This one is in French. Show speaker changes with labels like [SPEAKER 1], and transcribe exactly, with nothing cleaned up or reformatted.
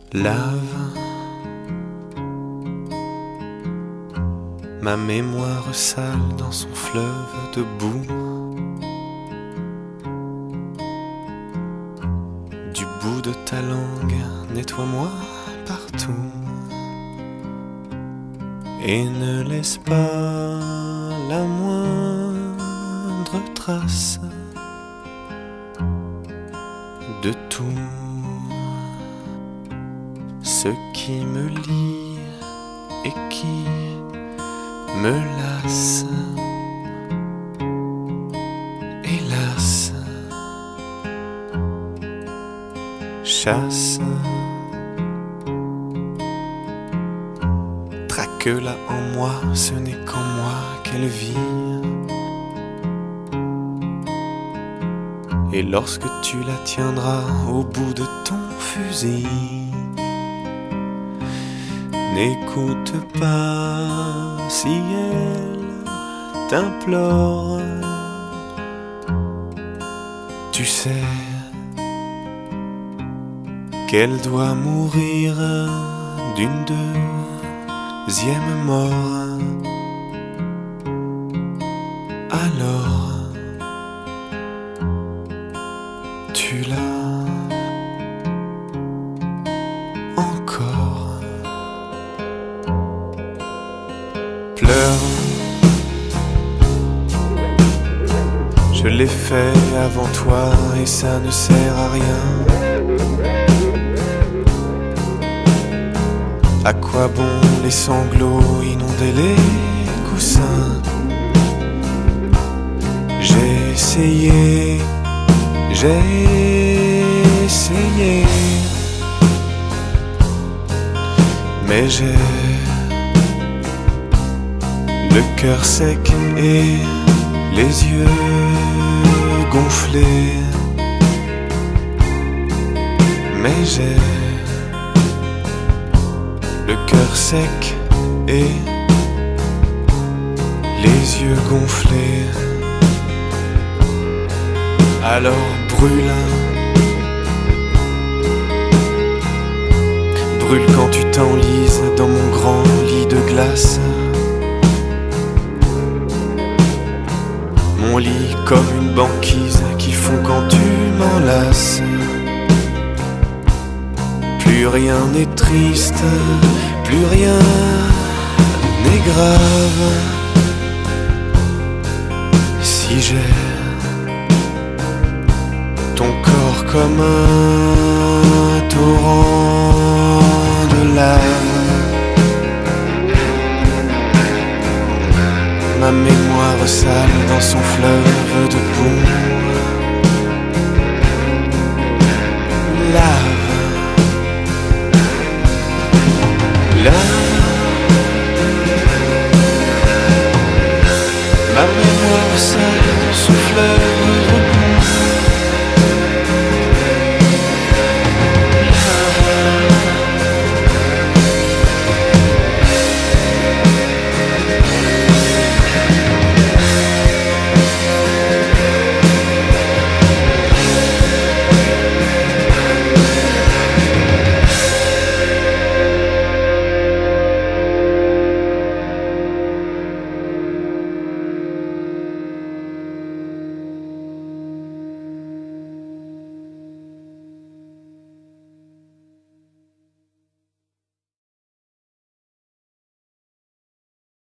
[SPEAKER 1] Lave ma mémoire sale dans son fleuve de boue. Du bout de ta langue, nettoie-moi partout. Et ne laisse pas la moindre trace de tout ce qui me lie et qui me lasse. Hélas, chasse, traque-la en moi, ce n'est qu'en moi qu'elle vit. Et lorsque tu la tiendras au bout de ton fusil, n'écoute pas si elle t'implore. Tu sais qu'elle doit mourir d'une deuxième mort. Alors tu l'as encore. Pleure, je l'ai fait avant toi et ça ne sert à rien. À quoi bon les sanglots inonder les coussins? J'ai essayé, j'ai essayé, mais j'ai le cœur sec et les yeux gonflés. Mais j'ai le cœur sec et les yeux gonflés. Alors brûle, brûle quand tu t'enlises dans mon grand lit de glace. Mon lit comme une banquise qui fond quand tu m'enlaces. Plus rien n'est triste, plus rien n'est grave. Si j'ai ton corps comme un torrent de lave, ma mémoire sale dans son fleuve de boue. Lave, lave.